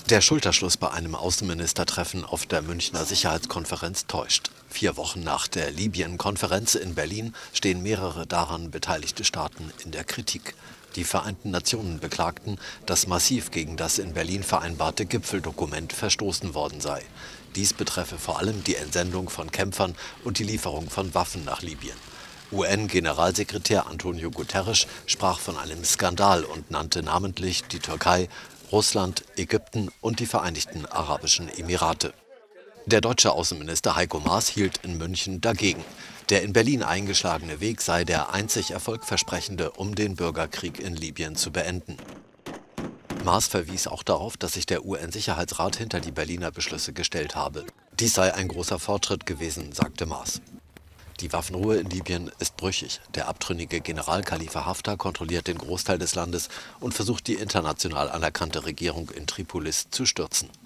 Der Schulterschluss bei einem Außenministertreffen auf der Münchner Sicherheitskonferenz täuscht. 4 Wochen nach der Libyen-Konferenz in Berlin stehen mehrere daran beteiligte Staaten in der Kritik. Die Vereinten Nationen beklagten, dass massiv gegen das in Berlin vereinbarte Gipfeldokument verstoßen worden sei. Dies betreffe vor allem die Entsendung von Kämpfern und die Lieferung von Waffen nach Libyen. UN-Generalsekretär Antonio Guterres sprach von einem Skandal und nannte namentlich die Türkei, Russland, Ägypten und die Vereinigten Arabischen Emirate. Der deutsche Außenminister Heiko Maas hielt in München dagegen. Der in Berlin eingeschlagene Weg sei der einzig erfolgversprechende, um den Bürgerkrieg in Libyen zu beenden. Maas verwies auch darauf, dass sich der UN-Sicherheitsrat hinter die Berliner Beschlüsse gestellt habe. Dies sei ein großer Fortschritt gewesen, sagte Maas. Die Waffenruhe in Libyen ist brüchig. Der abtrünnige General Khalifa Haftar kontrolliert den Großteil des Landes und versucht, die international anerkannte Regierung in Tripolis zu stürzen.